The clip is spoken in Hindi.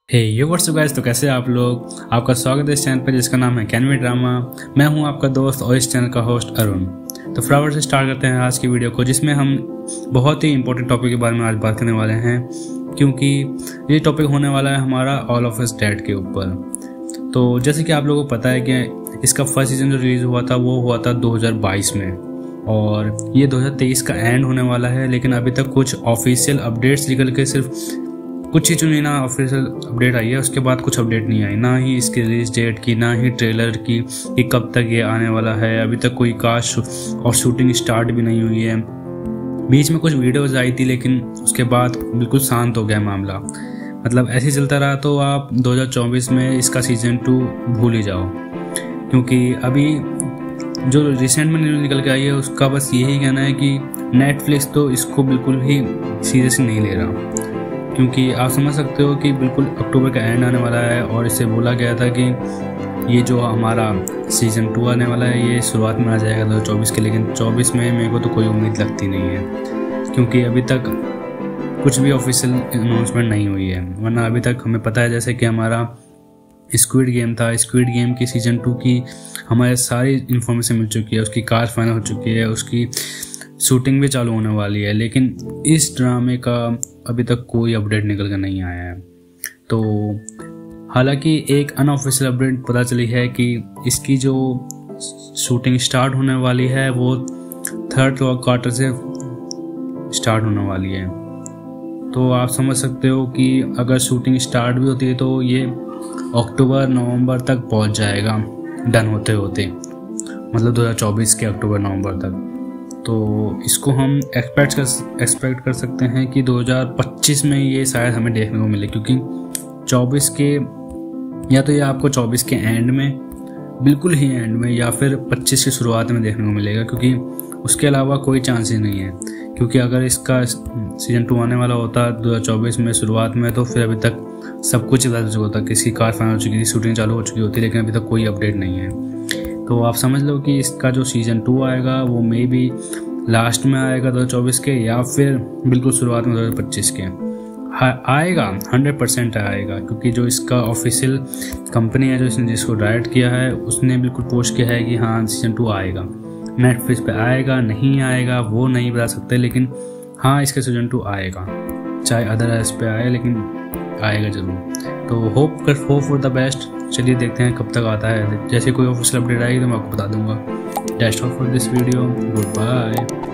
हे यो व्हाट्सअप गाइस, तो कैसे आप लोग। आपका स्वागत है इस चैनल पर जिसका नाम है कैनवी ड्रामा। मैं हूं आपका दोस्त और इस चैनल का होस्ट अरुण। तो फटाफट से स्टार्ट करते हैं आज की वीडियो को, जिसमें हम बहुत ही इंपॉर्टेंट टॉपिक के बारे में आज बात करने वाले हैं, क्योंकि ये टॉपिक होने वाला है हमारा ऑल ऑफ अस डेड के ऊपर। तो जैसे कि आप लोगों को पता है कि इसका फर्स्ट सीजन जो रिलीज हुआ था वो हुआ था 2022 में, और ये 2023 का एंड होने वाला है। लेकिन अभी तक कुछ ऑफिशियल अपडेट्स निकल के सिर्फ कुछ ही चुनिंदा ऑफिशियल अपडेट आई है, उसके बाद कुछ अपडेट नहीं आई, ना ही इसकी रिलीज डेट की, ना ही ट्रेलर की कि कब तक ये आने वाला है। अभी तक कोई कास्ट और शूटिंग स्टार्ट भी नहीं हुई है। बीच में कुछ वीडियोस आई थी, लेकिन उसके बाद बिल्कुल शांत हो गया मामला। मतलब ऐसे ही चलता रहा तो आप 2024 में इसका सीजन 2 भूल ही जाओ, क्योंकि अभी जो रिसेंट में न्यूज़ निकल के आई है उसका बस यही कहना है कि नेटफ्लिक्स तो इसको बिल्कुल ही सीरियस नहीं ले रहा। क्योंकि आप समझ सकते हो कि बिल्कुल अक्टूबर का एंड आने वाला है और इससे बोला गया था कि ये जो हमारा सीज़न 2 आने वाला है ये शुरुआत में आ जाएगा 2024 के। लेकिन 24 में मेरे को तो कोई उम्मीद लगती नहीं है, क्योंकि अभी तक कुछ भी ऑफिशियल अनाउंसमेंट नहीं हुई है। वरना अभी तक हमें पता है जैसे कि हमारा स्क्विड गेम था, स्क्विड गेम की सीज़न 2 की हमारे सारी इन्फॉर्मेशन मिल चुकी है, उसकी कास्ट फाइनल हो चुकी है, उसकी शूटिंग भी चालू होने वाली है। लेकिन इस ड्रामे का अभी तक कोई अपडेट निकल कर नहीं आया है। तो हालांकि एक अनऑफिशियल अपडेट पता चली है कि इसकी जो शूटिंग स्टार्ट होने वाली है वो 3rd क्वार्टर से स्टार्ट होने वाली है। तो आप समझ सकते हो कि अगर शूटिंग स्टार्ट भी होती है तो ये अक्टूबर नवंबर तक पहुंच जाएगा डन होते होते, मतलब 2024 के अक्टूबर नवंबर तक। तो इसको हम एक्सपेक्ट कर सकते हैं कि 2025 में ये शायद हमें देखने को मिले, क्योंकि 24 के या तो ये आपको 24 के एंड में, बिल्कुल ही एंड में, या फिर 25 की शुरुआत में देखने को मिलेगा, क्योंकि उसके अलावा कोई चांस ही नहीं है। क्योंकि अगर इसका सीजन 2 आने वाला होता 2024 में शुरुआत में, तो फिर अभी तक सब कुछ बता चुका होता, किसी कार फाइनल हो चुकी थी, शूटिंग चालू हो चुकी होती, लेकिन अभी तक कोई अपडेट नहीं है। तो आप समझ लो कि इसका जो सीजन 2 आएगा वो मे बी लास्ट में आएगा 2024 के, या फिर बिल्कुल शुरुआत में 2025 के आएगा। 100% आएगा, क्योंकि जो इसका ऑफिशियल कंपनी है जो जिसको डायरेक्ट किया है उसने बिल्कुल पोस्ट किया है कि हाँ सीजन 2 आएगा। नेटफ्लिक्स पे आएगा नहीं आएगा वो नहीं बता सकते, लेकिन हाँ इसका सीजन 2 आएगा, चाहे अदर एस पे आए, लेकिन आएगा जरूर। तो होप फॉर द बेस्ट। चलिए देखते हैं कब तक आता है। जैसे कोई ऑफिशियल अपडेट आएगी तो मैं आपको बता दूंगा। That's all for this video. Good bye.